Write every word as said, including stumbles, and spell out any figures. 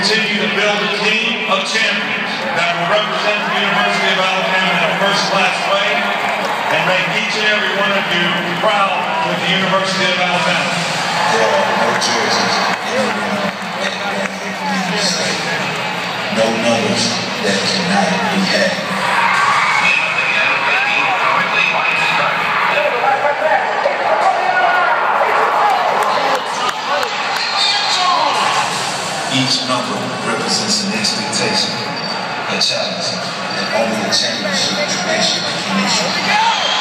continue to build a team of champions that will represent the University of Alabama in a first-class way and make each and every one of you proud with the University of Alabama. There are no jerseys anywhere that can be said. No numbers that cannot be had. Each number represents an expectation, a challenge, and only a championship tradition can issue.